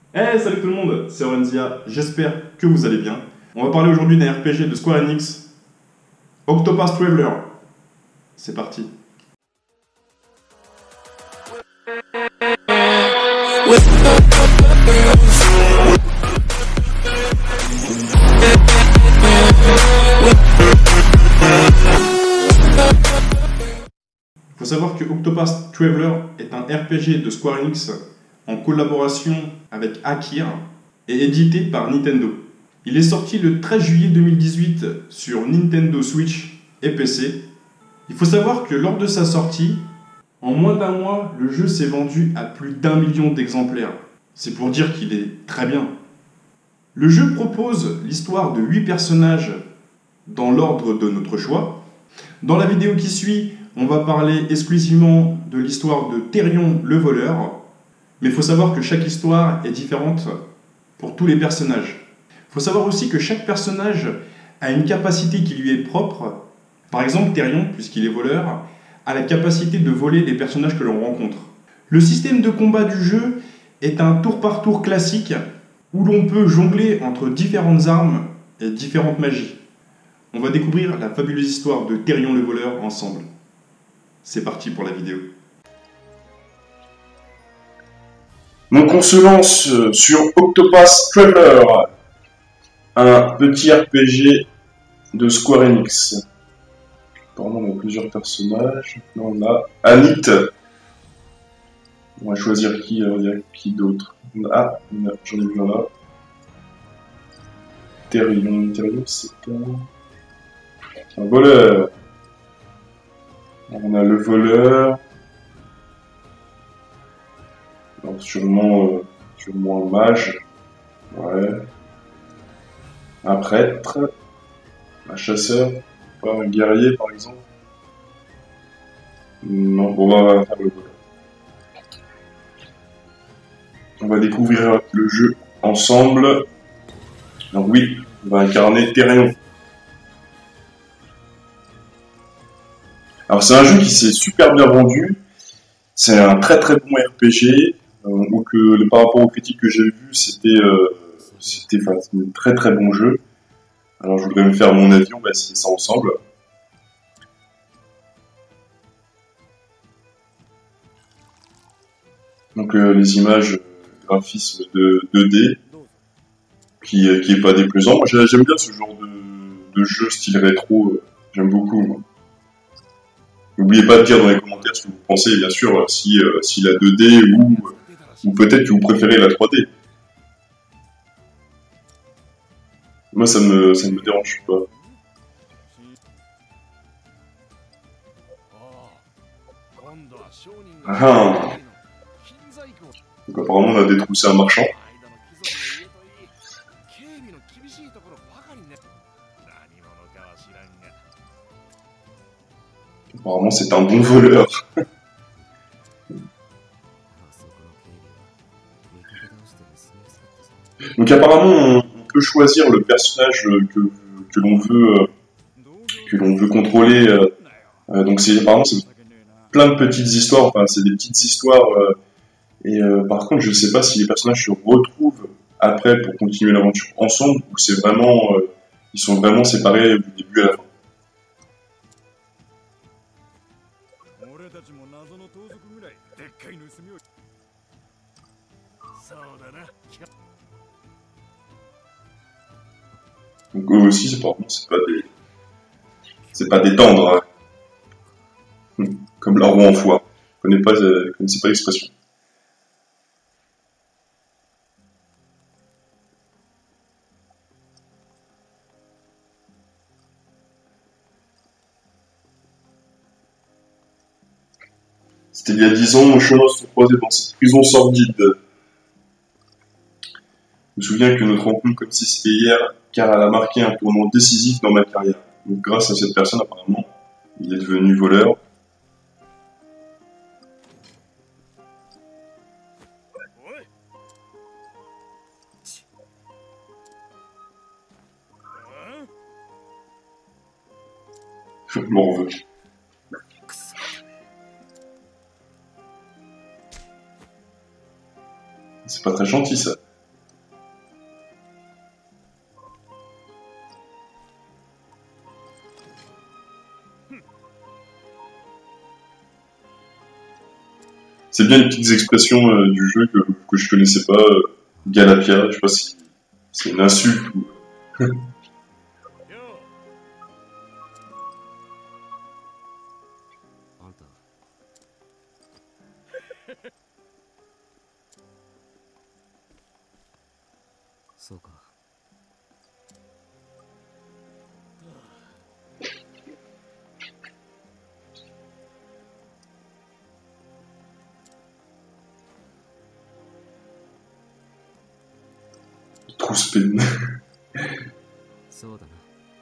Hey, salut tout le monde, c'est Orenzia, j'espère que vous allez bien. On va parler aujourd'hui d'un RPG de Square Enix, Octopath Traveler. C'est parti. Il faut savoir que Octopath Traveler est un RPG de Square Enix en collaboration avec Akir et édité par Nintendo. Il est sorti le 13 juillet 2018 sur Nintendo Switch et PC. Il faut savoir que lors de sa sortie, en moins d'un mois, le jeu s'est vendu à plus d'1 million d'exemplaires. C'est pour dire qu'il est très bien. Le jeu propose l'histoire de 8 personnages dans l'ordre de notre choix. Dans la vidéo qui suit, on va parler exclusivement de l'histoire de Therion le voleur. Mais il faut savoir que chaque histoire est différente pour tous les personnages. Il faut savoir aussi que chaque personnage a une capacité qui lui est propre. Par exemple, Therion, puisqu'il est voleur, a la capacité de voler les personnages que l'on rencontre. Le système de combat du jeu est un tour par tour classique où l'on peut jongler entre différentes armes et différentes magies. On va découvrir la fabuleuse histoire de Therion le voleur ensemble. C'est parti pour la vidéo. Donc on se lance sur Octopath Traveler, un petit RPG de Square Enix. Apparemment on a plusieurs personnages. Là on a Anit. On va choisir qui d'autre. Ah, j'en ai vu un là. Therion, c'est un voleur. On a le voleur. Donc sûrement un mage. Ouais. Un prêtre. Un chasseur. Pas un guerrier par exemple. Non, on va faire le voleur. On va découvrir le jeu ensemble. Donc oui, on va incarner Therion. Alors c'est un jeu qui s'est super bien vendu. C'est un très très bon RPG. Donc par rapport aux critiques que j'ai vues, c'était un très très bon jeu. Alors je voudrais me faire mon avis, on va essayer ça ensemble. Donc les images, graphisme de 2D, qui est pas déplaisant. Moi j'aime bien ce genre de jeu style rétro, j'aime beaucoup. Moi. N'oubliez pas de dire dans les commentaires ce que vous pensez, bien sûr, si la 2D ou peut-être que vous préférez la 3D. Moi, ça ne me dérange pas. Ah. Donc apparemment, on a détroussé un marchand. Apparemment, c'est un bon voleur. Donc apparemment, on peut choisir le personnage que l'on veut contrôler. Donc apparemment c'est plein de petites histoires. Enfin, c'est des petites histoires. Par contre, je sais pas si les personnages se retrouvent après pour continuer l'aventure ensemble ou c'est vraiment ils sont vraiment séparés du début à la fin. Donc eux aussi, c'est pas des tendres, hein. Comme la roue en foie. Connaissez pas l'expression. C'était il y a 10 ans, nos chemins se sont croisés dans cette prison sordide. Je me souviens que notre rencontre comme si c'était hier, car elle a marqué un tournant décisif dans ma carrière. Donc grâce à cette personne, apparemment, il est devenu voleur. Je m'en veux. C'est pas très gentil ça. c'est bien les petites expressions du jeu que je connaissais pas. Galapia, je sais pas si c'est une insulte ou... あんたそうか Trop spin. そうだな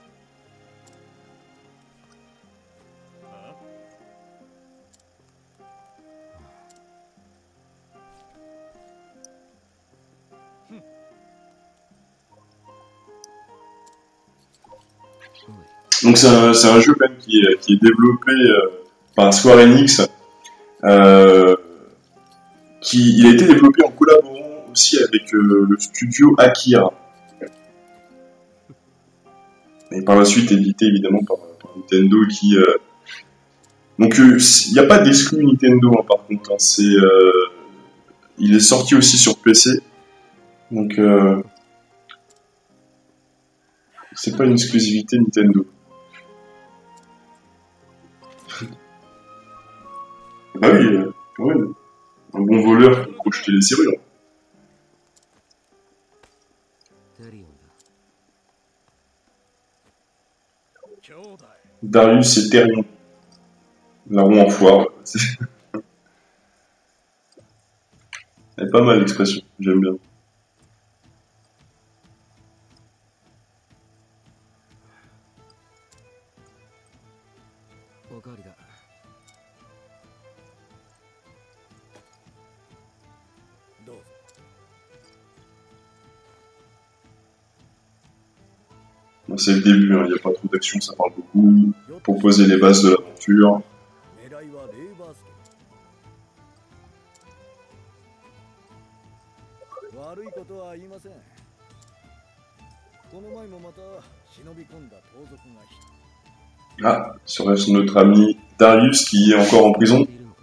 Donc c'est un jeu quand même qui est développé par Square Enix. Il a été développé en collaborant aussi avec le studio Akira. Et par la suite édité évidemment par Nintendo qui... Donc il n'y a pas d'exclus Nintendo hein, par contre. Hein, il est sorti aussi sur PC. Donc c'est pas une exclusivité Nintendo. Bah oui, ouais. Un bon voleur pour crocheter les serrures. テリオンだ Darius et Therion. La roue en foire. Elle est pas mal l'expression, j'aime bien. おかわりだ どうぞ Bon, c'est le début, il n'y a pas trop d'action, ça parle beaucoup. Proposer les bases de l'aventure. 狙いはレーバースケ悪いことは言いませんこの前もまた忍び込んだ盗賊が Ah, serait-ce notre ami Darius qui est encore en prison? いるのか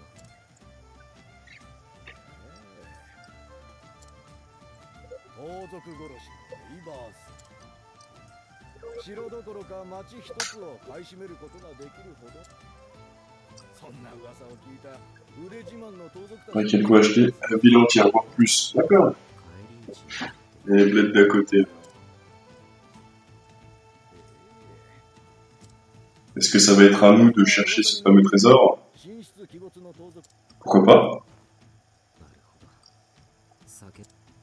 盗賊殺しのレイバース城どころか町一つを買い占めることができるほどそんな噂を聞いた腕自慢の盗賊た Ouais, quel coup acheter? La ville entière, voire plus. D'accord. 帰り道 Les bleds d'à côté. Est-ce que ça va être à nous de chercher ce fameux trésor? 神出鬼没の盗賊 Pourquoi pas? なるほど酒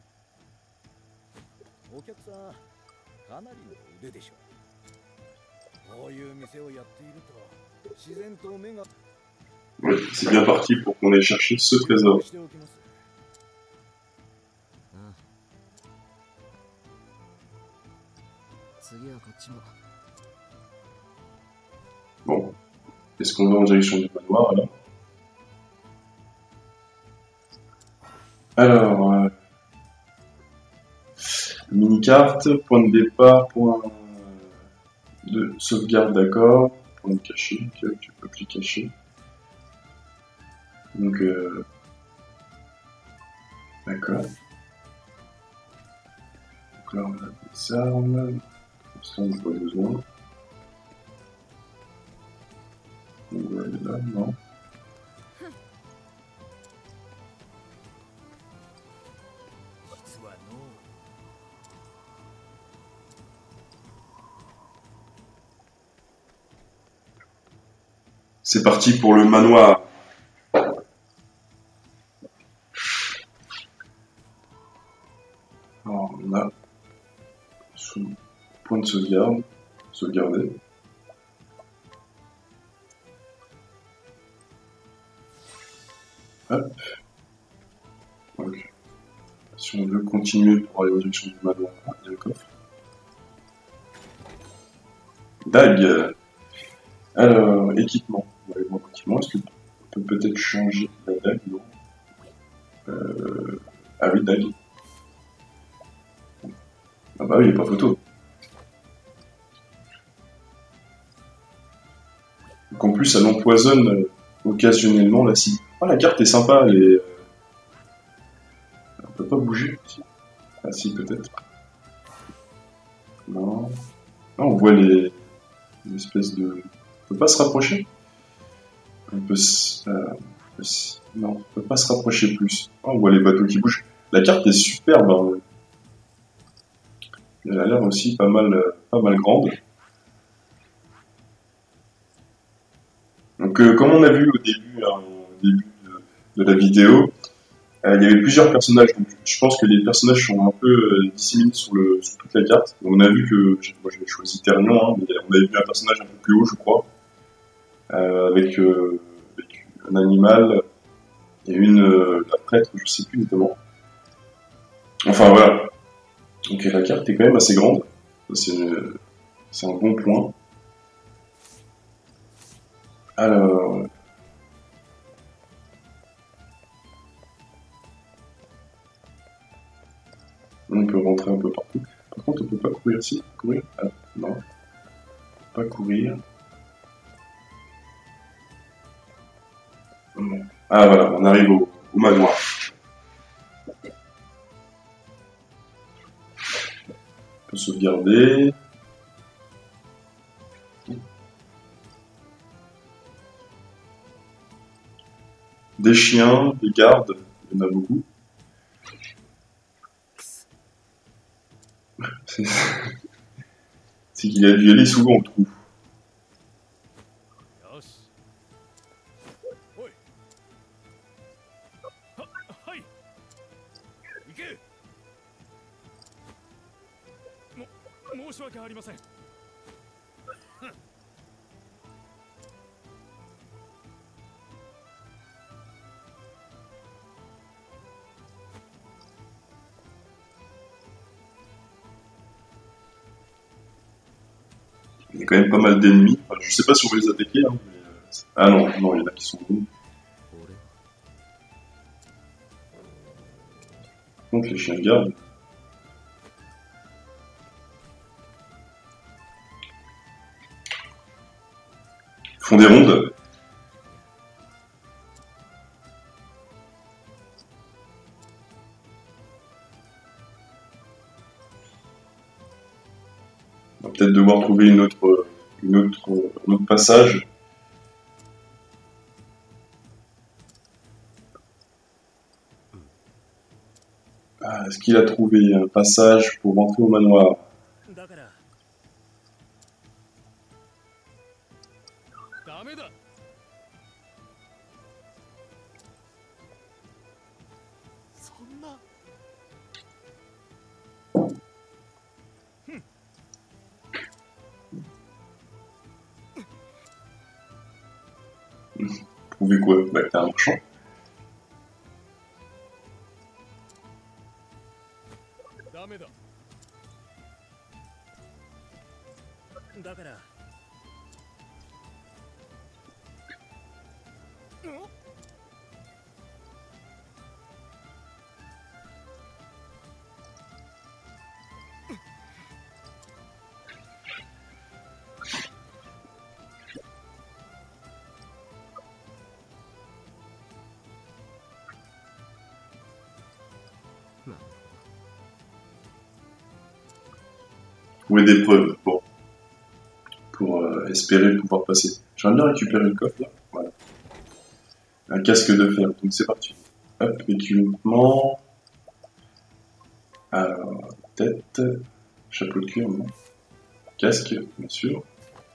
お客さんかなりの腕でしょうこういう店をやっていると自然と目が Ouais, c'est bien parti pour qu'on aille chercher ce trésor. しておきますああ次はこっちも Bon. Est-ce qu'on va en direction du manoir, alors? Alors, mini-carte, point de départ, point de sauvegarde, d'accord. Point de cachet, ok, tu peux plus cacher. Donc, d'accord. Donc là, on a des armes. Pour ça, on n'a pas besoin. Donc, là, non. C'est parti pour le manoir. Alors, on a son point de sauvegarde. Sauvegarder. Hop. Donc, si on veut continuer pour aller en direction du manoir, il y a le coffre. Dague. Alors, équipement. On va aller voir l'équipement. Est-ce qu'on peut peut-être changer la dague? Non. Ah oui, dague. Ah bah oui, il n'y a pas photo. Donc en plus, elle empoisonne occasionnellement la cible. Oh, la carte est sympa, elle est... On peut pas bouger. Ah si, peut-être. Non. Ah, on voit les espèces de... On peut pas se rapprocher. On peut non, on peut pas se rapprocher plus. Ah, on voit les bateaux qui bougent. La carte est superbe. Hein. Elle a l'air aussi pas mal grande. Donc, comme on a vu au début, hein, de la vidéo, il y avait plusieurs personnages. Donc, je pense que les personnages sont un peu disséminés sur toute la carte. Donc, on a vu que moi j'avais choisi Therion, hein, mais on avait vu un personnage un peu plus haut, je crois, avec un animal et la prêtre, je sais plus exactement. Enfin voilà. Donc la carte est quand même assez grande. C'est un bon point. Alors. On peut rentrer un peu partout. Par contre, on peut pas courir ici. Courir? Ah, non. Pas courir. Ah voilà, on arrive au manoir. On peut sauvegarder. Des chiens, des gardes, il y en a beaucoup. C'est qu'il a dû y aller souvent, on trouve. Il y a quand même pas mal d'ennemis. Enfin, je sais pas si on va les attaquer. Hein, mais... Ah non, il y en a qui sont bons. Par contre, les chiens de garde. Font des rondes. On va peut-être devoir trouver un autre passage. Ah, est-ce qu'il a trouvé un passage pour rentrer au manoir? Trouver quoi? Bah, t'es un marchand. Trouver des preuves pour espérer pouvoir passer. J'aimerais bien récupérer le coffre là. Voilà. Un casque de fer. Donc c'est parti. Hop, équipement. Alors, tête. Chapeau de cuir, non. Casque, bien sûr.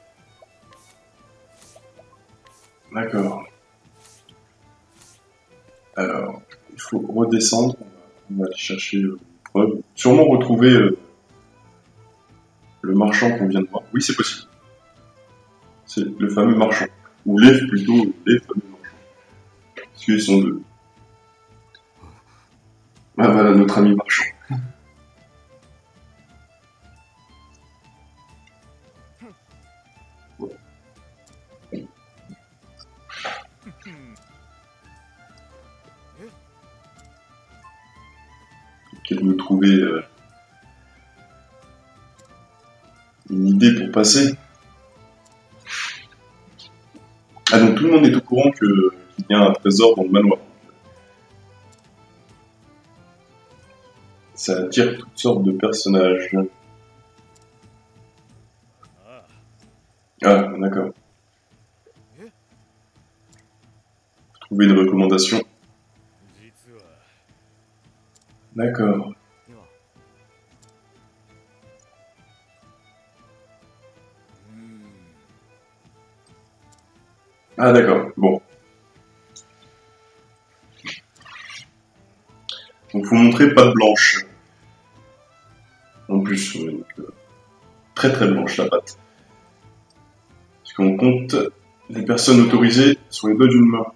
D'accord. Alors, il faut redescendre. On va aller chercher une preuve. Sûrement retrouver le marchand qu'on vient de voir. Oui, c'est possible. C'est le fameux marchand. Ou les fameux marchands. Parce qu'ils sont deux. Ah voilà, notre ami marchand. Qu'elle nous trouver une idée pour passer. Ah donc tout le monde est au courant qu'il qu'il y a un trésor dans le manoir. Ça attire toutes sortes de personnages. Ah, d'accord. Trouver une recommandation. 実は D'accord. Ah, d'accord. Bon. Donc, faut montrer patte blanche. En plus, donc, très très blanche la patte. Parce qu'on compte les personnes autorisées sur les doigts d'une main.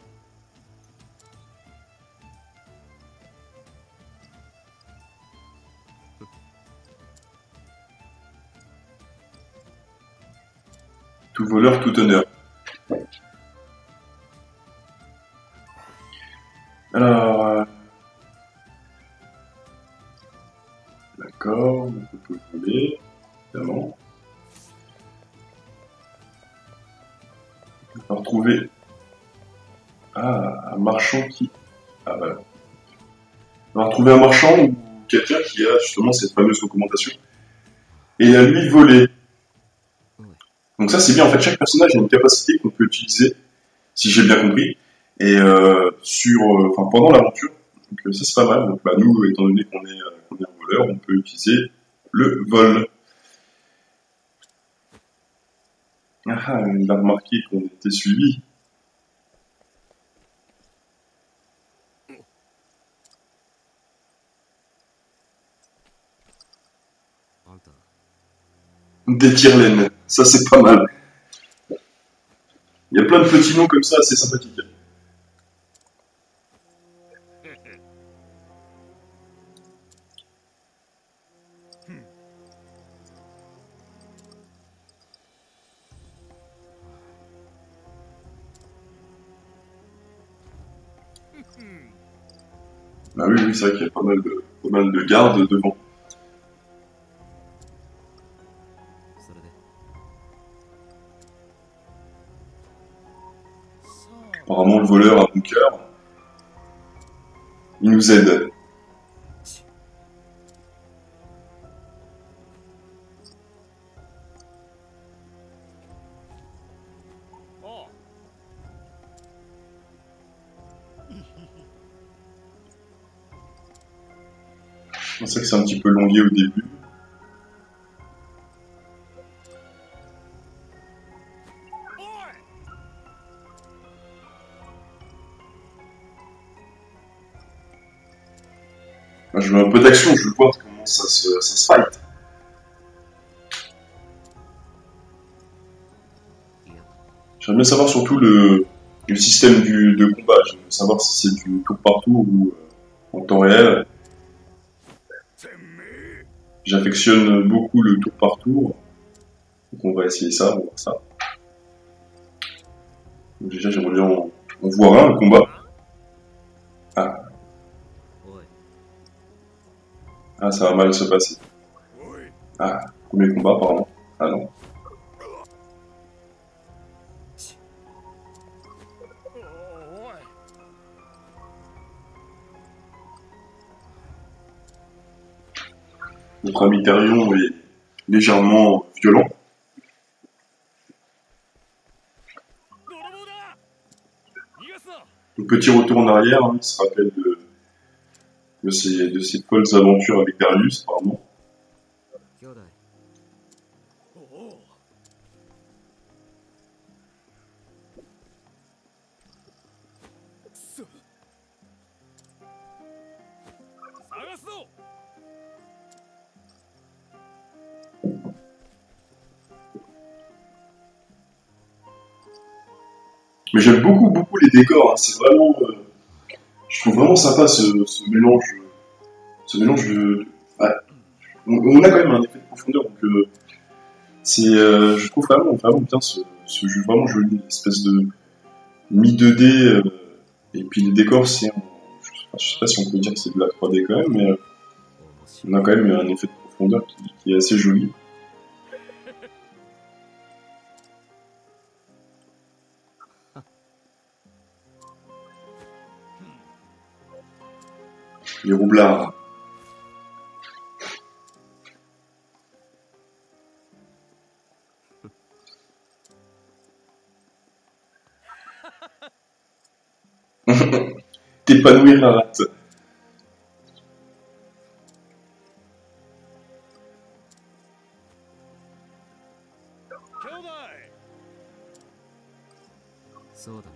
Tout voleur, tout honneur. Alors, d'accord, donc on peut voler, évidemment. On va retrouver un marchand qui... Ah voilà. On va retrouver un marchand ou quelqu'un qui a justement cette fameuse recommandation. Et à lui voler. Donc ça c'est bien, en fait chaque personnage a une capacité qu'on peut utiliser, si j'ai bien compris, et pendant l'aventure. Donc ça c'est pas mal. Donc nous, étant donné qu'on est un voleur, on peut utiliser le vol. Ah, il a remarqué qu'on était suivi. Des tire-laines, ça c'est pas mal. Il y a plein de petits noms comme ça, assez sympathiques. Ah oui, c'est vrai qu'il y a pas mal de gardes devant. Apparemment, le voleur a bon cœur. Il nous aide. C'est vrai que c'est un petit peu longué au début. Je veux un peu d'action, je veux voir comment ça se fight. J'aimerais bien savoir surtout le système de combat. J'aimerais savoir si c'est du tour par tour ou en temps réel. J'affectionne beaucoup le tour par tour. Donc on va essayer ça, on va voir ça. Donc déjà j'aimerais bien en voir un combat. Ah, ça va mal se passer. Ah, premier combat apparemment. Ah non. Notre ami Therion est légèrement violent. Un petit retour en arrière, il se rappelle de ses folles aventures avec Darius, apparemment. Mais j'aime beaucoup les décors, hein. C'est vraiment... je trouve vraiment sympa ce mélange de... Ouais. On a quand même un effet de profondeur, donc je trouve vraiment bien ce jeu, vraiment joli, une espèce de mi-2D, et puis les décors, je sais pas si on peut dire que c'est de la 3D quand même, mais on a quand même un effet de profondeur qui est assez joli. les roublards. T'épanouir la rate. 兄弟そうだな。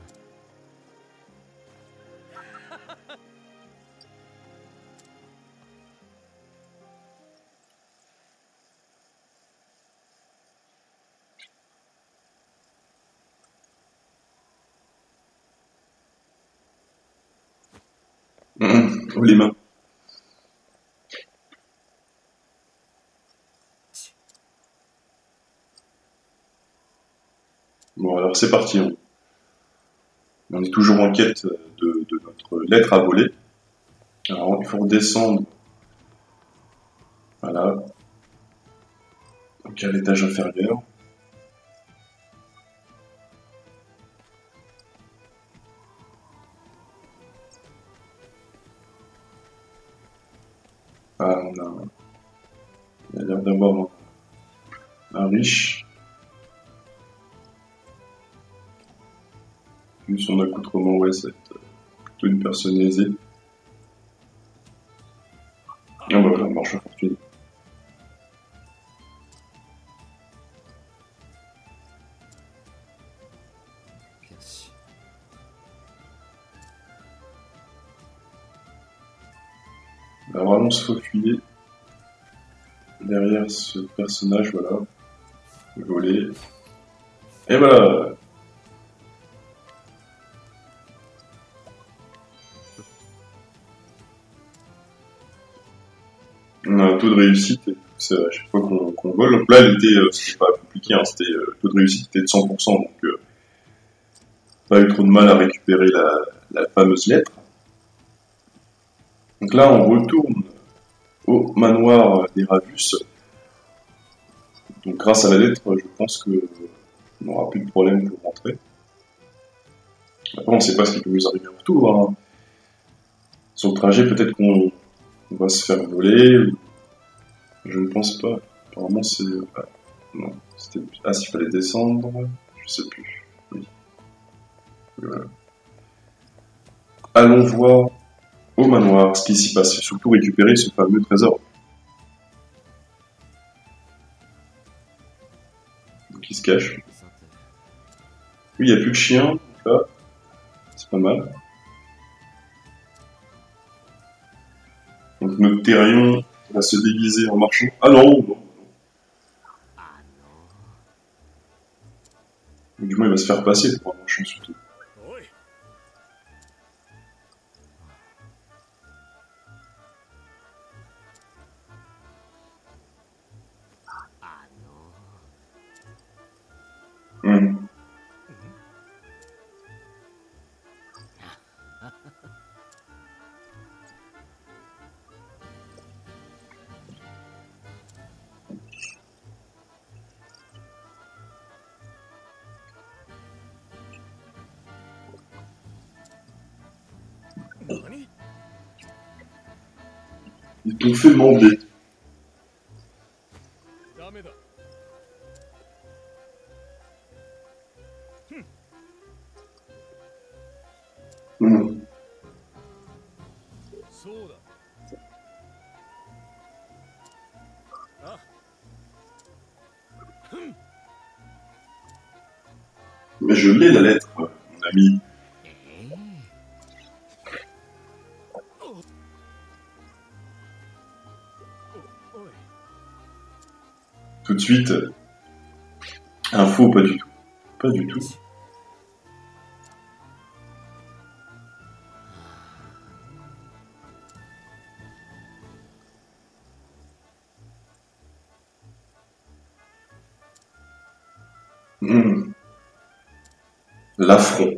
Oh, les mains. Bon, alors c'est parti. On est toujours en quête de notre lettre à voler. Alors, il faut redescendre. Voilà. Donc, à l'étage inférieur. Ah, il a l'air d'avoir un riche. Vu son accoutrement, ouais, c'est plutôt une personne aisée. Ah bah voilà, marche fortune. On va vraiment se faufiler derrière ce personnage, voilà. Voler. Et voilà. On a un taux de réussite, c'est à chaque fois qu'on vole. Donc là, c'était pas compliqué, hein, le taux de réussite était de 100%, donc pas eu trop de mal à récupérer la fameuse lettre. Donc là, on retourne au manoir des Ravus. Donc grâce à la lettre, je pense que on n'aura plus de problème pour rentrer. Après, on ne sait pas ce qui peut nous arriver en retour. Hein. Sur le trajet, peut-être qu'on va se faire voler. Je ne pense pas. Apparemment, c'est... Ah, non, c'était... Ah, s'il fallait descendre... Je sais plus. Oui. Voilà. Allons voir au manoir ce qui s'y passe. Surtout récupérer ce fameux trésor. Donc, il se cache. Oui, il n'y a plus de chien. Donc là, c'est pas mal. Donc notre Thérion va se déguiser en marchand. Ah non, non. Du moins, il va se faire passer pour un marchand surtout. Hum. Ils t'ont fait demander. Hum. Mais je l'ai la lettre, mon ami. Tout de suite, info, pas du tout. Pas du tout. Hum. L'affront.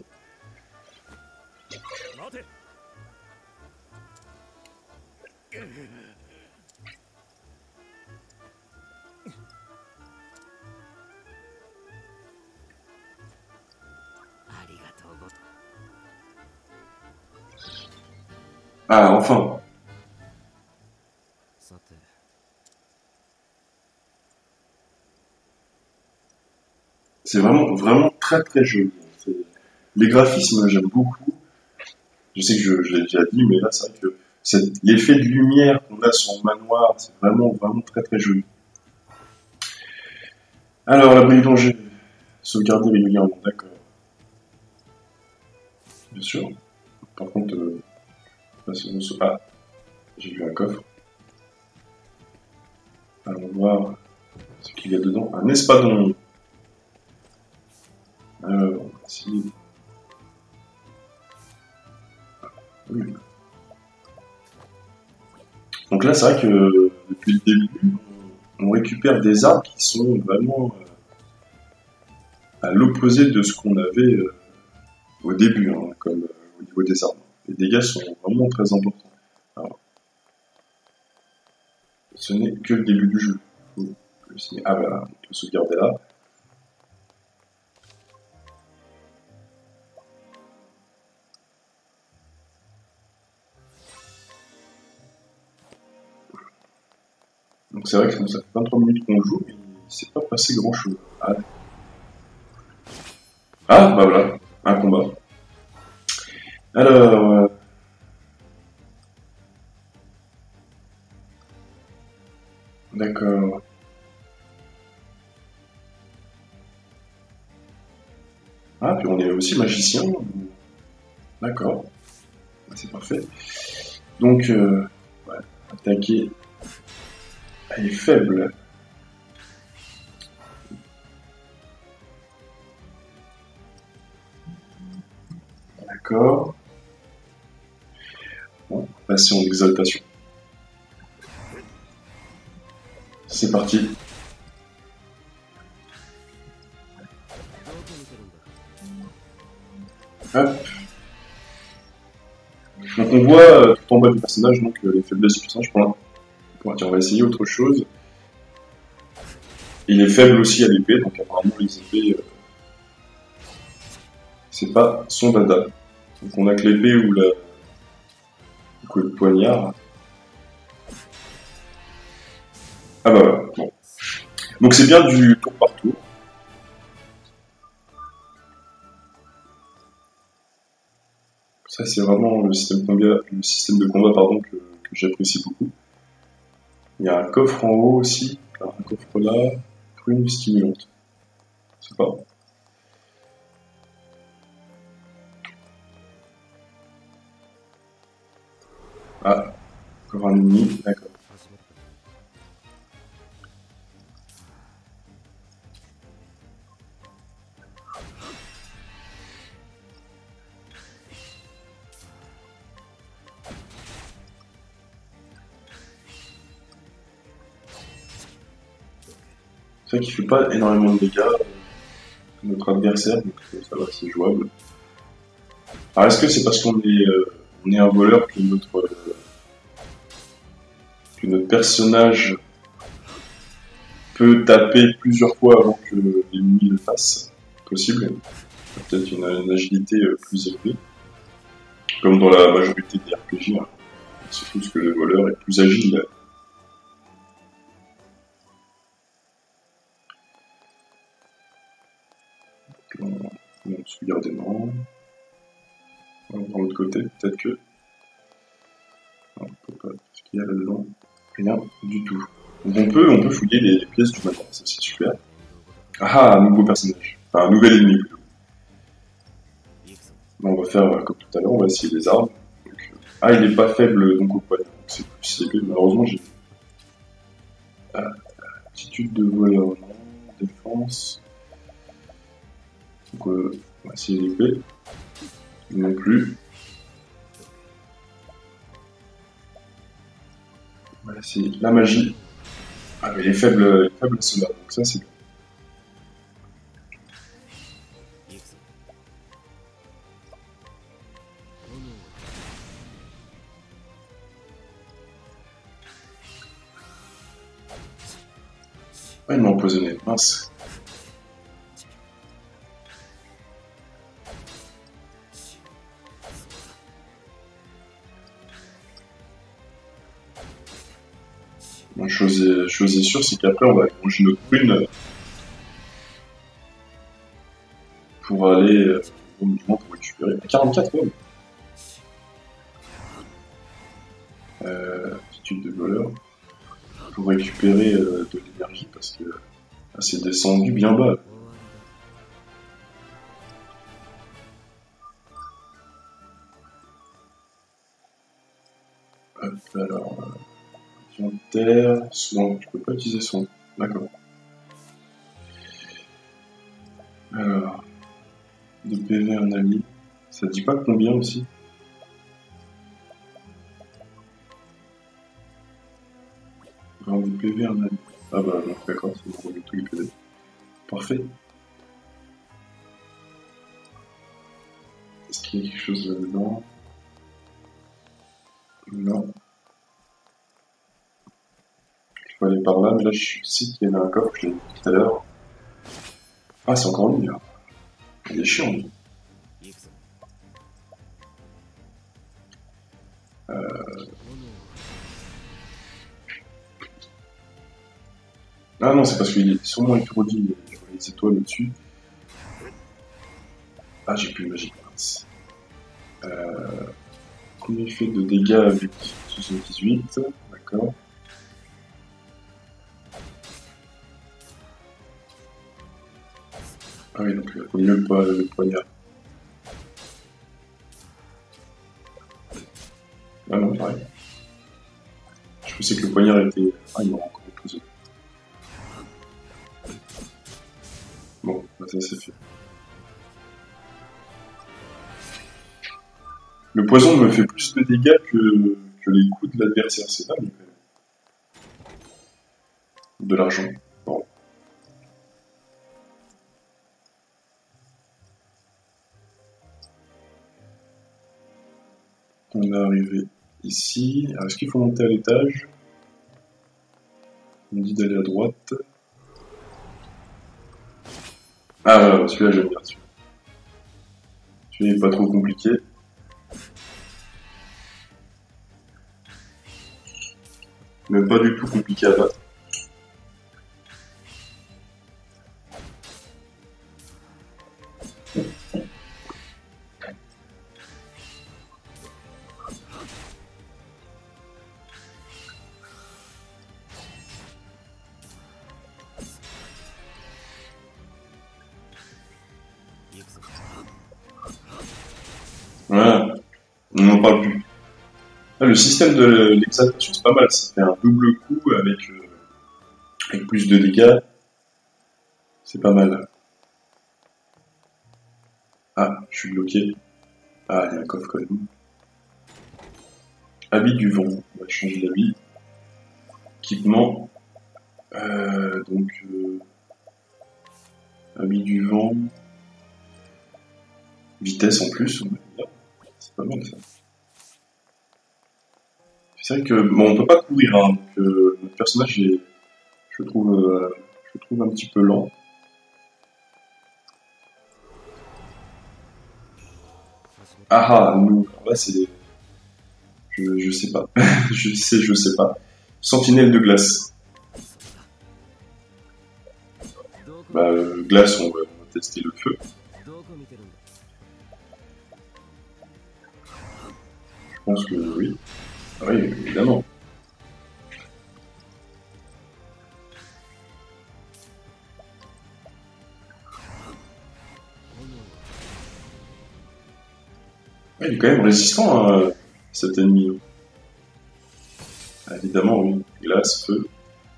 Ah, enfin. さて C'est vraiment très très joli. Les graphismes, j'aime beaucoup. Je sais que je l'ai déjà dit, mais là, c'est vrai que l'effet de lumière qu'on a sur le manoir, c'est vraiment très très joli. Alors, l'abri de danger, sauvegarder régulièrement, d'accord. Bien sûr. Par contre, ah, j'ai vu un coffre. Allons voir ce qu'il y a dedans. Un espadon. Alors, on va essayer. Oui. Donc là, c'est vrai que depuis le début, on récupère des armes qui sont vraiment à l'opposé de ce qu'on avait au début, hein, comme au niveau des armes. Les dégâts sont vraiment très importants. Alors, ce n'est que le début du jeu. Ah voilà, on peut sauvegarder là. Donc c'est vrai que ça fait 23 minutes qu'on joue, mais il s'est pas passé grand chose. Ah, bah voilà, un combat. Alors, d'accord. Ah, puis on est aussi magicien. D'accord, c'est parfait. Donc, ouais, attaquer. Elle est faible. D'accord. Bon, passer en exaltation. C'est parti. Hop. Donc on voit tout en bas du personnage donc les faiblesses du personnage pour l'instant. On va essayer autre chose. Il est faible aussi à l'épée, donc apparemment les épées, c'est pas son dada. Donc on a que l'épée ou le poignard. Ah bah voilà, bon. Donc c'est bien du tour par tour. Ça c'est vraiment le système de combat pardon, que j'apprécie beaucoup. Il y a un coffre en haut aussi, un coffre là, prune stimulante. C'est pas. Ah, encore un ennemi, d'accord. C'est vrai qu'il fait pas énormément de dégâts, notre adversaire, donc ça va, c'est jouable. Alors est-ce que c'est parce qu'on est un voleur que notre personnage peut taper plusieurs fois avant que l'ennemi le fasse? Possible. Peut-être une agilité plus élevée. Comme dans la majorité des RPG, hein. Surtout parce que le voleur est plus agile. On se regarde des noms. On va voir l'autre côté, peut-être que. Non, on peut pas. Ce qu'il y a là-dedans? Rien du tout. Donc on peut fouiller les pièces du manoir, ça c'est super. Ah, un nouveau personnage. Enfin, un nouvel ennemi plutôt. Bon, on va faire comme tout à l'heure, on va essayer les armes. Donc, ah, il est pas faible donc au poignard, donc c'est plus épais. Malheureusement, j'ai. Attitude de voleur, non. Défense. Donc, on va essayer l'épée. Non plus. On va essayer la magie. Ah, mais il est faible cela, donc ça c'est bien. Ah, il m'a empoisonné, mince. Une chose est sûre, c'est qu'après on va aller manger notre prune pour aller au monument pour récupérer. 44 hommes. Attitude de voleur. Pour récupérer de l'énergie parce que c'est descendu bien bas. Hop, alors, terre, soin, je peux pas utiliser soin. D'accord. Alors, de PV un allié, ça dit pas combien aussi. Alors, de PV un allié. Ah bah non, d'accord, c'est bon, tous les PV. Parfait. Est-ce qu'il y a quelque chose là-dedans? Non. Il faut aller par là, mais là je sais qu'il y avait un coffre, je l'ai dit tout à l'heure. Ah, c'est encore lui, là. Il est chiant, lui. Ah non, c'est parce qu'il est sûrement étourdi, il y a les étoiles au-dessus. Ah, j'ai plus de magie. Combien il fait de dégâts avec 78? D'accord. Ah oui, donc il faut mieux le poignard. Ah non, pareil. Je pensais que le poignard était... Ah, il m'a encore posé. Bon, bah ça c'est fait. Le poison me fait plus de dégâts que les coups de l'adversaire, c'est dingue quand même. De l'argent. Bon. On est arrivé ici. Alors, est-ce qu'il faut monter à l'étage? On me dit d'aller à droite. Ah voilà, celui-là j'aime bien celui-là. Celui-là n'est pas trop compliqué. Même pas du tout compliqué à battre. Voilà, on n'en parle plus. Ah, le système de l'exaltation c'est pas mal, ça fait un double coup avec plus de dégâts. C'est pas mal. Ah, je suis bloqué. Ah, il y a un coffre quand même. Habit du vent, on va changer d'habit. Équipement. Habit du vent. Vitesse en plus, c'est pas mal ça. C'est vrai que, bon, on peut pas courir, hein, donc notre personnage est, je trouve un petit peu lent. Ah ah, nous, là c'est, je sais pas, je sais pas. Sentinelle de glace. Bah, glace, on va tester le feu. Je pense que oui. Ah oui, évidemment. Ouais, il est quand même résistant à cet ennemi. Ah, évidemment, oui. Glace, feu.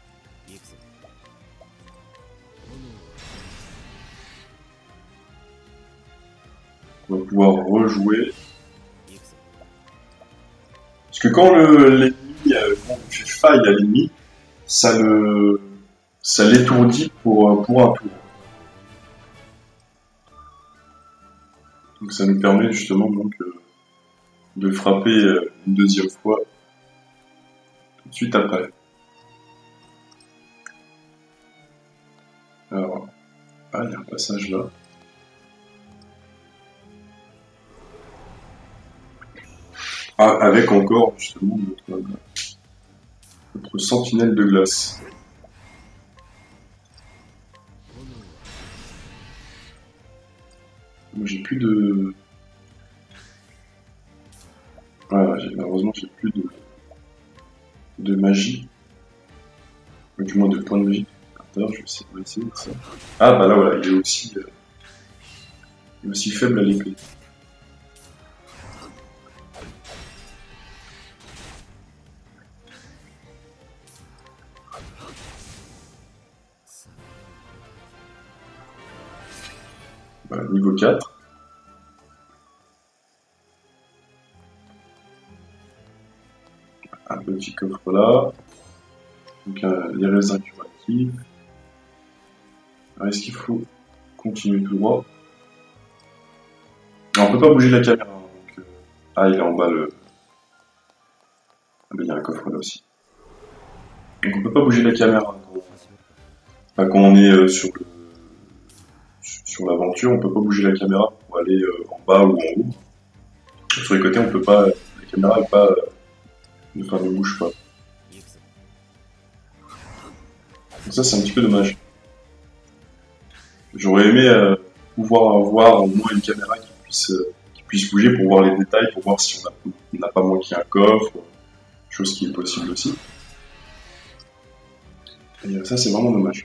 On va pouvoir rejouer. Parce que quand l'ennemi, quand on fait faille à l'ennemi, ça l'étourdit pour un tour. Donc ça nous permet justement donc de frapper une deuxième fois tout de suite après. Alors, ah, il y a un passage là. Ah, avec encore justement notre Notre sentinelle de glace. Moi j'ai plus de... Voilà, malheureusement j'ai plus de magie. Ou du moins de points de magie. D'ailleurs, je vais essayer de ça. Ah bah là voilà, il est aussi faible à l'épée. Voilà, niveau 4. Un petit coffre là. Donc les raisins curatifs. Est-ce qu'il faut continuer tout droit? Alors, on peut pas bouger la caméra. Donc, ah, il est en bas le... Ah, mais il y a un coffre là aussi. Donc on peut pas bouger la caméra. Enfin, quand on est sur l'aventure, on peut pas bouger la caméra pour aller en bas ou en haut. Sur les côtés, on peut pas... La caméra est pas... Enfin, ne bouge pas. Donc ça, c'est un petit peu dommage. J'aurais aimé pouvoir avoir au moins une caméra qui puisse bouger pour voir les détails, pour voir si on n'a pas manqué un coffre, chose qui est possible aussi. Et ça, c'est vraiment dommage.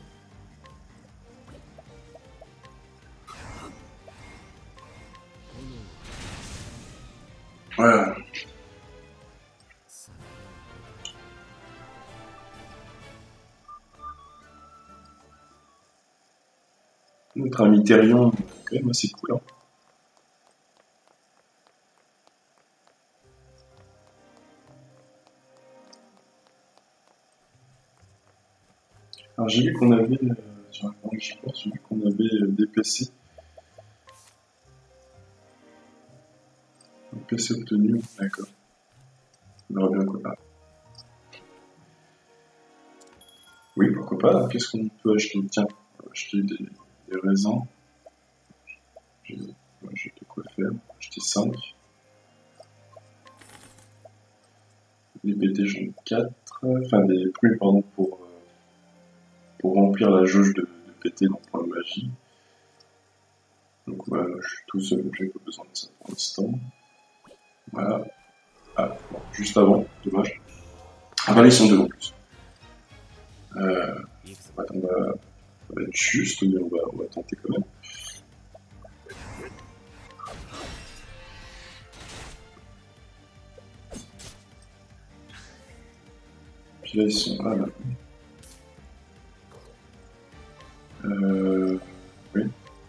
Voilà. Notre ami Therion, quand même assez cool. Hein. Alors j'ai vu qu'on avait, sur j'ai vu qu'on avait des PC. Un PC obtenu, d'accord. On verra bien quoi. Ah. Oui, pourquoi pas. Qu'est-ce qu'on peut acheter? Tiens, on va acheter des raisins. J'ai de quoi faire. Acheter 5. Des BT, j'en ai 4. Enfin, des plumes, pardon, pour remplir la jauge de PT dans le point de magie. Donc voilà, je suis tout seul, j'ai pas besoin de ça pour l'instant. Voilà. Ah, bon, juste avant, dommage. Ah bah là, ils sont deux en plus. On va être juste, mais on va tenter quand même. Puis là, ils sont là. Oui.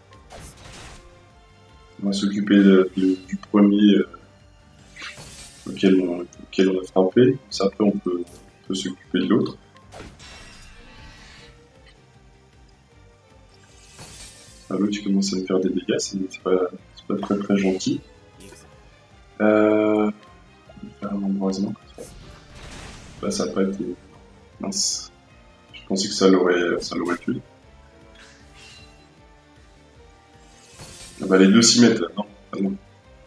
On va s'occuper du premier auquel on a frappé. Ça, après, on peut s'occuper de l'autre. Ah, l'autre, tu commences à me faire des dégâts, c'est pas très très gentil. Je vais faire un embrasement comme ça. Là, ça n'a pas été... Mince. Je pensais que ça l'aurait tué. Ah bah, les deux s'y mettent là, non? Ah non.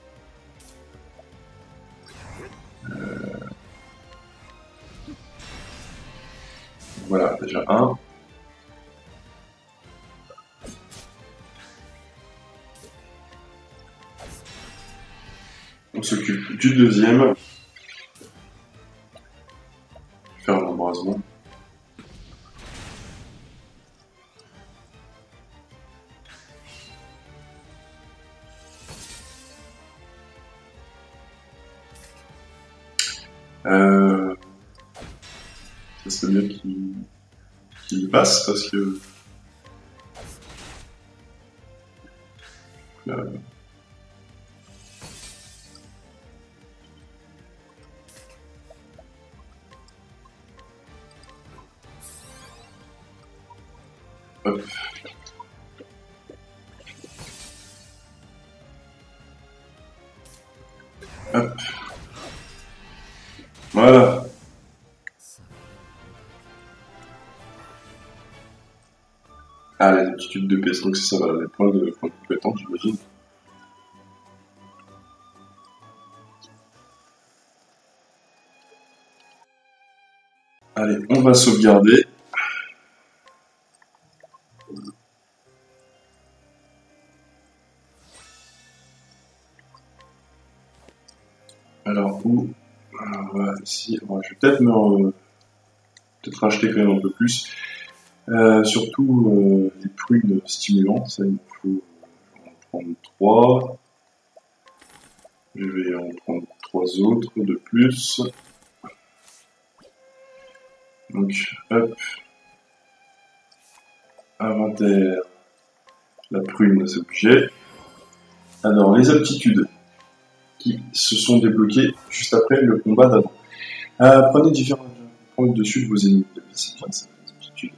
Voilà, déjà un. On s'occupe du deuxième. Faire un embrasement. Ça serait bien qu'il passe parce que... Hop. Hop. Voilà. Ah, les aptitudes de PS, donc c'est ça, voilà, les points de compétence, j'imagine. Allez, on va sauvegarder. Alors, où? Voilà, ici. Bon, je vais peut-être peut-être racheter quand même un peu plus. Surtout les prunes stimulantes, ça il me faut en prendre 3. Je vais en prendre 3 autres de plus. Donc, hop. Inventaire. La prune, c'est obligé. Alors, les aptitudes qui se sont débloquées juste après le combat d'avant. Prenez différents points dessus de vos ennemis. C'est bien ça, les aptitudes.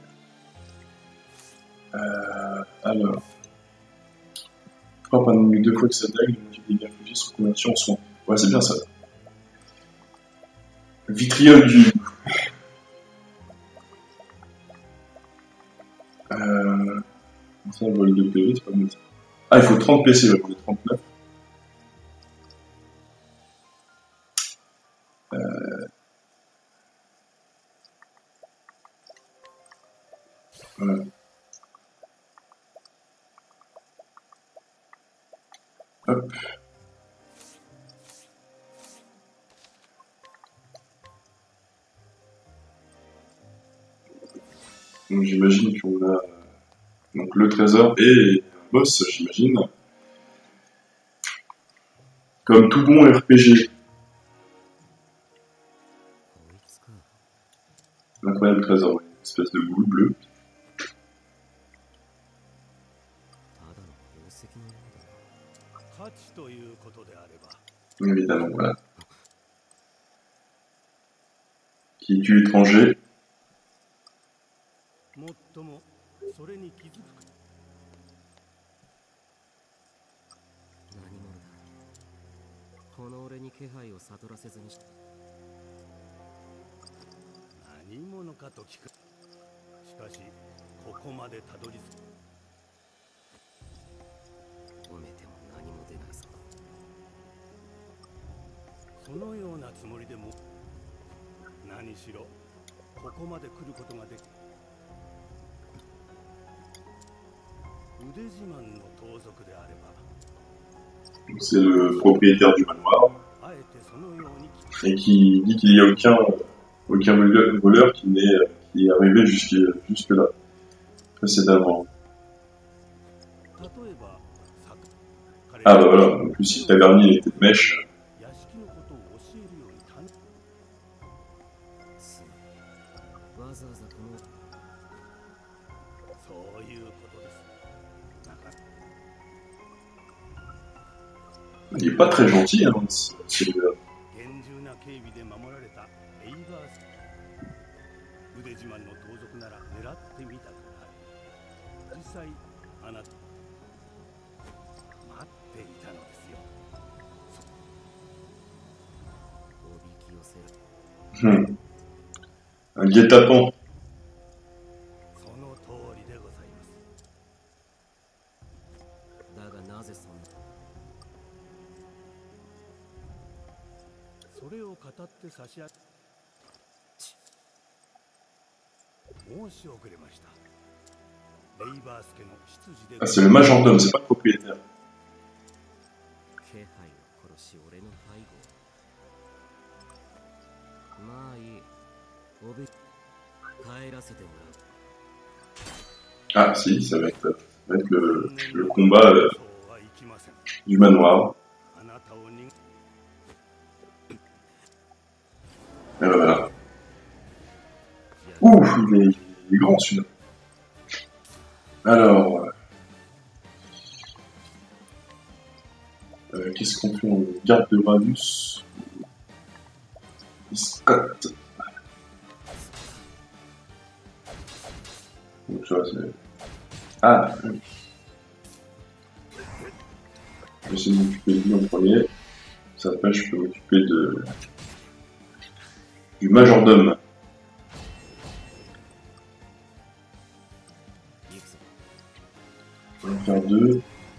Alors. Frappe un ennemi 2 fois que sa dague, les dégâts infligés sont convertis en soins. Ouais, c'est bien ça. Vitriol du. Ça, vol de PV, c'est pas mal. Ah, il faut 30 PC, là, pour les 39. Voilà. Hop. Donc j'imagine qu'on a donc le trésor et un boss, j'imagine. Comme tout bon RPG. Incroyable trésor, une espèce de boule bleue. Évidemment, voilà. Qui tue étranger. C'est le propriétaire du manoir et qui dit qu'il n'y a aucun voleur qui est arrivé jusque là précédemment. Ah bah voilà, en plus si le tavernier était de mèche. Il est pas très gentil, hein, celui-là. Un guet-apens. Ah, c'est le majordome, c'est pas le propriétaire. Ah si, ça va être le combat du manoir. Et voilà. Ouh, il est grand celui-là. Alors, qu'est-ce qu'on fait? On garde de Ranus. Scott. Donc ça, c'est... Ah, je vais essayer de m'occuper de lui en premier. Ça après, je peux m'occuper du majordome. On va en faire 2.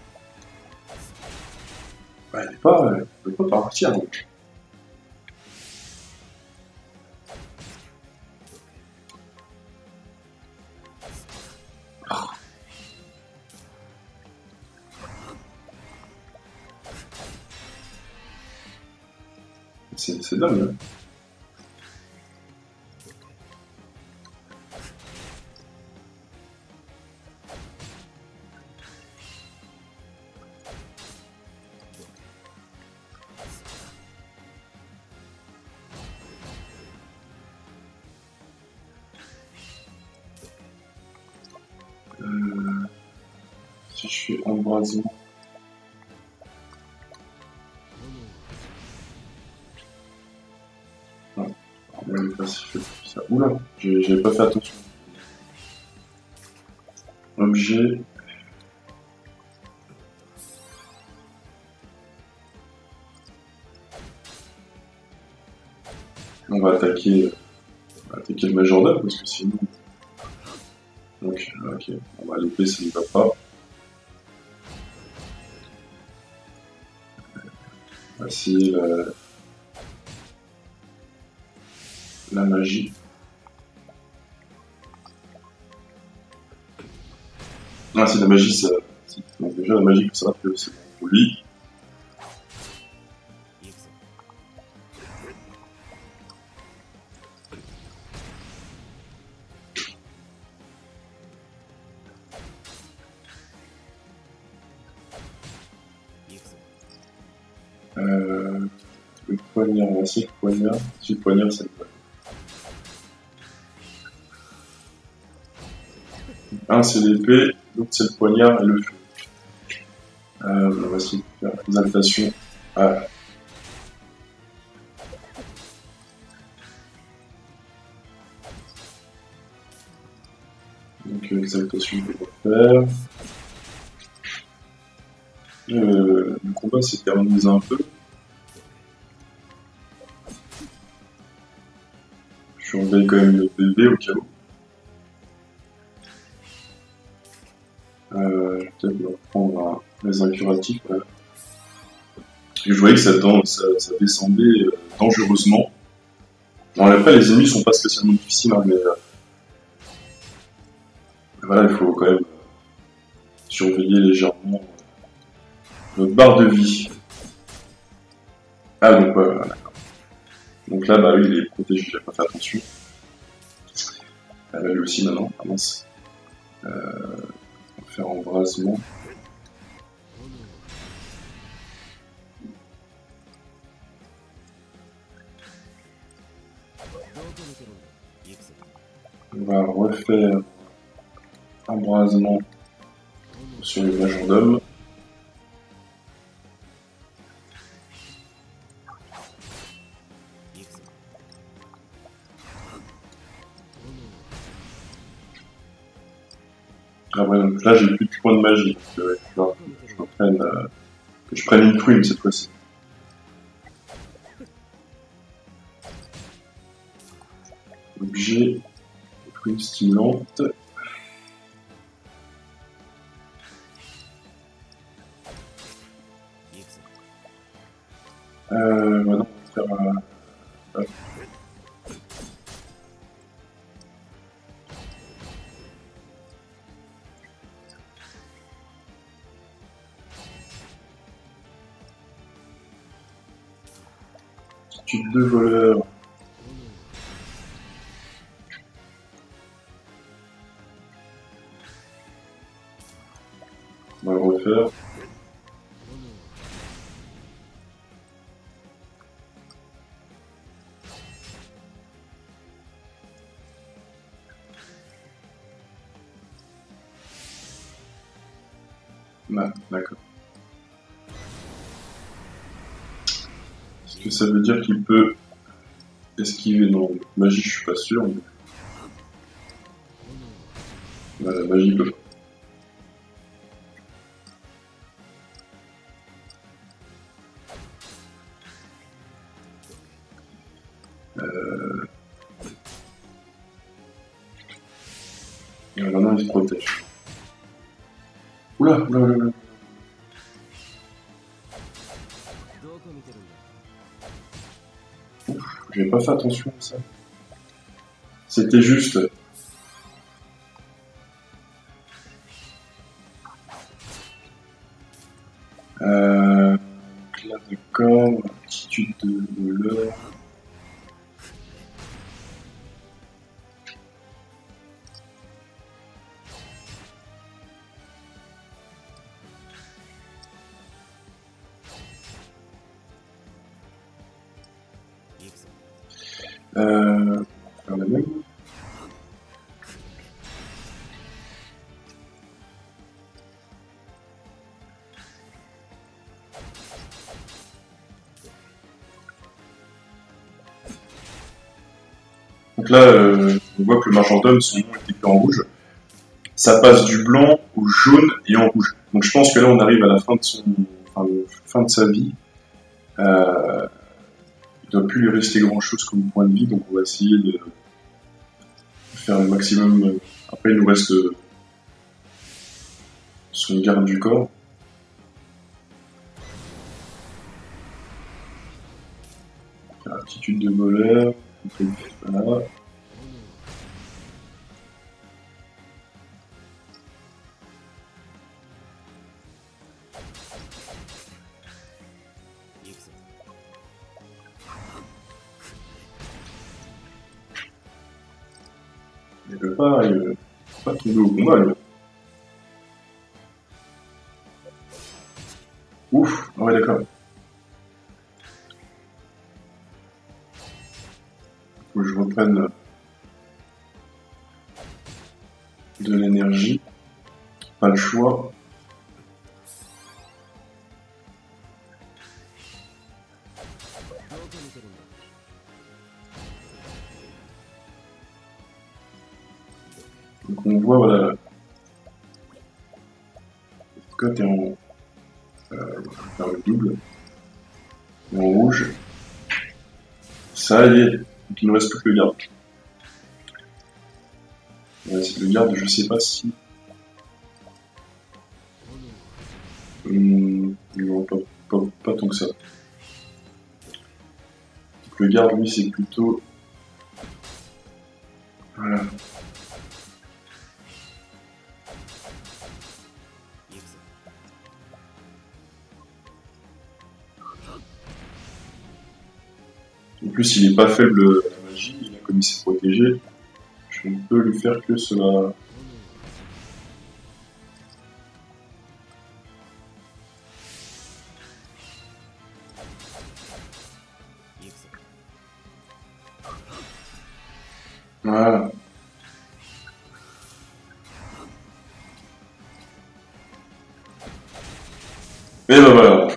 Ouais, elle peut pas partir donc. C'est dingue. Hein. Si je fais embrasement. Ouais, il est pas si fait ça. Oula, j'avais pas fait attention. Objet. On va attaquer le majordome parce que sinon. Donc, ok, on va l'épée, ça ne va pas. Voici la magie. Ah, c'est la magie, ça. Donc, déjà, la magie, faut savoir que c'est bon pour lui. Le poignard, on va essayer le poignard. Si le poignard, ça me va. Un, c'est l'épée, l'autre, c'est le poignard et le feu. On va essayer de faire exaltation. Ah. Donc, exaltation, je vais faire. Le combat s'éternise un peu. Je surveille quand même le bébé au cas où. Je vais peut-être prendre les incuratifs. Voilà. Je voyais que ça descendait dangereusement. Alors après, les ennemis sont pas spécialement difficiles, hein, mais voilà, il faut quand même surveiller légèrement notre barre de vie. Ah, donc ouais, voilà, d'accord. Donc là, bah oui, il est protégé, j'ai pas fait attention. Lui aussi maintenant, ah mince. On va faire embrasement. On va refaire embrasement sur le majordome. Ah ouais, donc là j'ai plus de points de magie, donc que je prenne une prune cette fois-ci. Objet, prune stimulante. Maintenant on va faire type de voleur. On va le refaire. Ah, d'accord. Est-ce que ça veut dire qu'il peut esquiver? Non, magie je suis pas sûr. Mais... la magie il peut pas. Et maintenant il se protège. Oula, oula, oula, oula. J'ai pas fait attention à ça. C'était juste. Là, d'accord, attitude de voleur. On va faire la même. Donc là, on voit que le Margendum, son nom est écrit en rouge. Ça passe du blanc au jaune et en rouge. Donc je pense que là, on arrive à la fin de fin de sa vie. Il doit plus lui rester grand chose comme point de vie, donc on va essayer de faire le maximum. Après, il nous reste son garde du corps. Attitude de voleur. Voilà. Il peut pas tomber au combat, lui. Ouf, ah ouais, d'accord. Faut que je reprenne de l'énergie. Pas le choix. Donc on voit, voilà. Le code est en... faire le double. Et en rouge. Ça y est. Donc il ne reste plus que le garde. C'est le garde, je sais pas si... non, pas tant que ça. Donc le garde, lui, c'est plutôt... Voilà. En plus, il n'est pas faible à la magie, il a comme il s'est protégé. Je ne peux lui faire que cela. Voilà. Et ben voilà.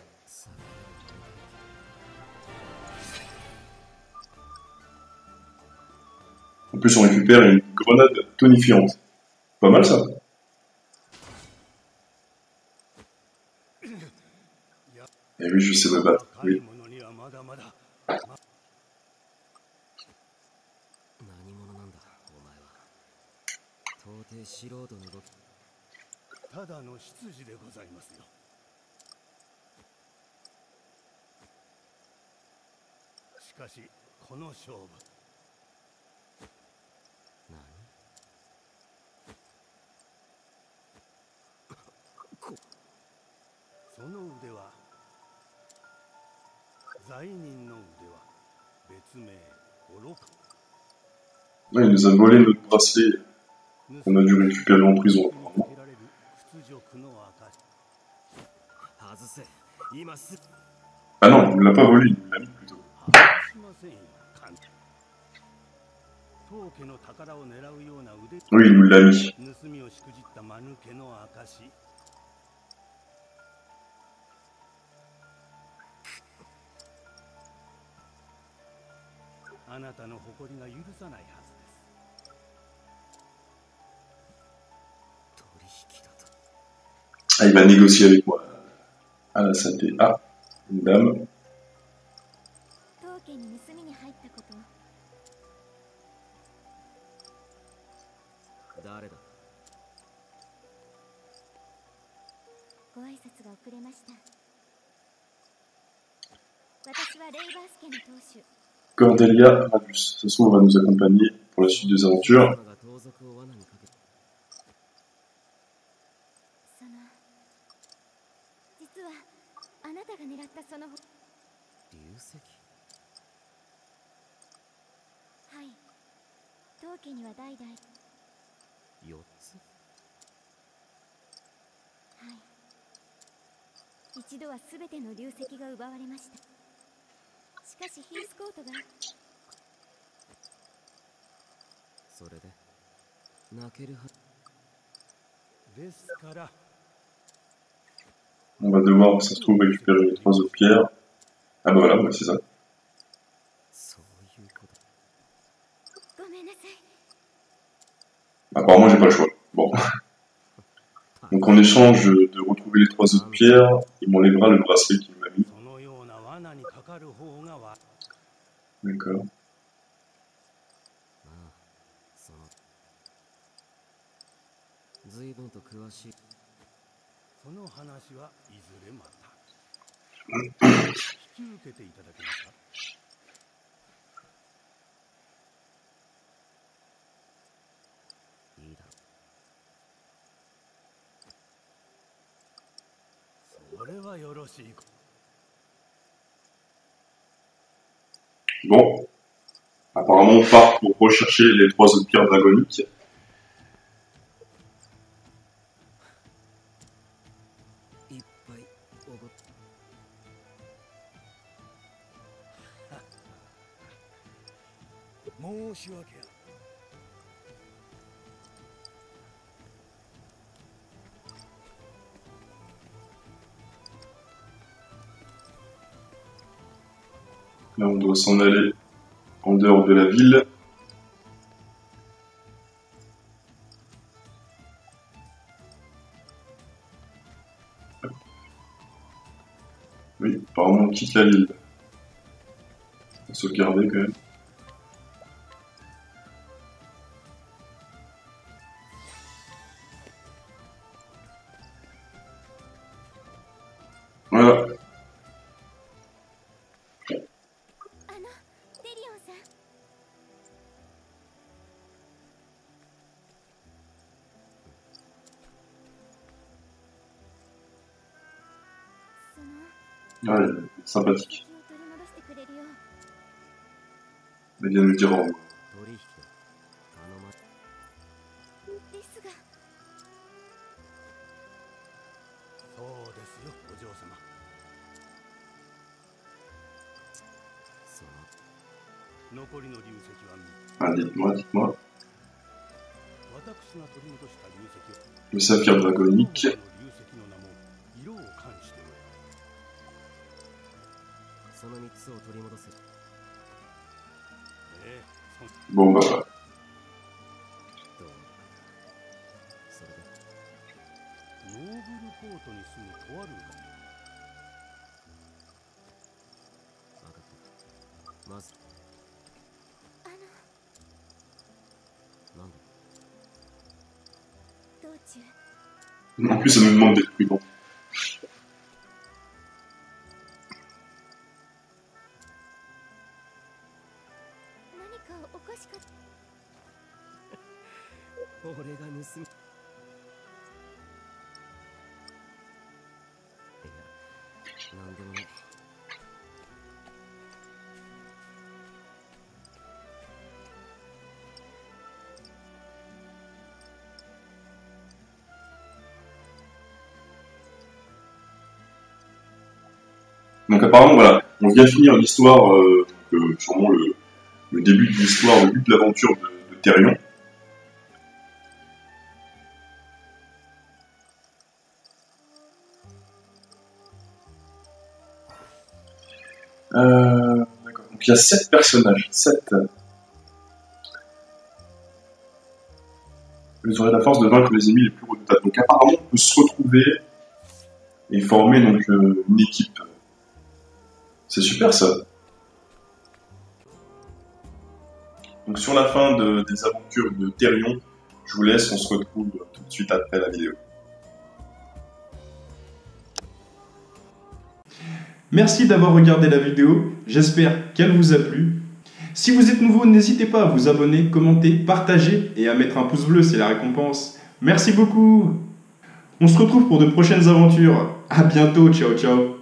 En plus, on récupère une grenade tonifiante. Pas mal ça. Et oui, je sais me battre. Oui. 何者なんだお前は。到底素人の動き。 ただの執事でございますよ。しかしこの勝負。 何？ その腕は罪人の腕は別名愚か。 Ouais, il nous a volé notre bracelet qu'on a dû récupérer en prison. Ah non, il ne l'a pas volé, il nous l'a mis plutôt. Oui, il nous l'a mis. Ah, il va négocier avec moi. Ah, là, ça t'est... Ah, une dame. Cordelia Radius. De toute façon, on va nous accompagner pour la suite des aventures. それで泣けるはですから On va devoir, ça se trouve, récupérer les 3 autres pierres. Ah bah voilà, ouais, c'est ça. そういうこと。 ごめんなさい。 Apparemment, j'ai pas le choix. Bon. Donc en échange de retrouver les 3 autres pierres, il m'enlèvera le bracelet qu'il m'a mis. そのような罠にかかる方がわ D'accord. ああ、その随分と詳しい。 その話はいずれまた引き受けていただけますか。 いいだろう。 それはよろしい。 Bon. Apparemment, on part pour rechercher les 3 autres pierres dragoniques. いっぱいおごっ申し訳ある。 Là, on doit s'en aller en dehors de la ville. Oui, apparemment, on quitte la ville. On va sauvegarder quand même. Voilà. デリオンさん。その Ouais, sympathique. 気を取り戻してくれるよ。 Elle vient nous dire au revoir. 取引だ。頼まですが、 そうですよ、お嬢様。 その残りの流石は Ah, dites-moi, dites-moi. 私が取り戻した流石を Le saphir dragonique. 流石の名も色を冠しておる。 その3つを取り戻せ。 ええ、 Bon, bah voilà. どうそれでノーブルポートに住むとある分かった。まずあのなんだ道中 En plus, ça nous demande d'être prudent. 何かおかしかった。 俺が盗みいやなんでもない。 Donc apparemment, voilà, on vient de finir l'histoire, sûrement le début de l'histoire, le but de l'aventure de Thérion. D'accord. Donc il y a 7 personnages, 7. Vous aurez la force de vaincre les ennemis les plus redoutables. Donc apparemment, on peut se retrouver et former donc une équipe. C'est super ça. Donc sur la fin des aventures de Thérion, je vous laisse, on se retrouve tout de suite après la vidéo. Merci d'avoir regardé la vidéo, j'espère qu'elle vous a plu. Si vous êtes nouveau, n'hésitez pas à vous abonner, commenter, partager et à mettre un pouce bleu, c'est la récompense. Merci beaucoup. On se retrouve pour de prochaines aventures. À bientôt, ciao ciao.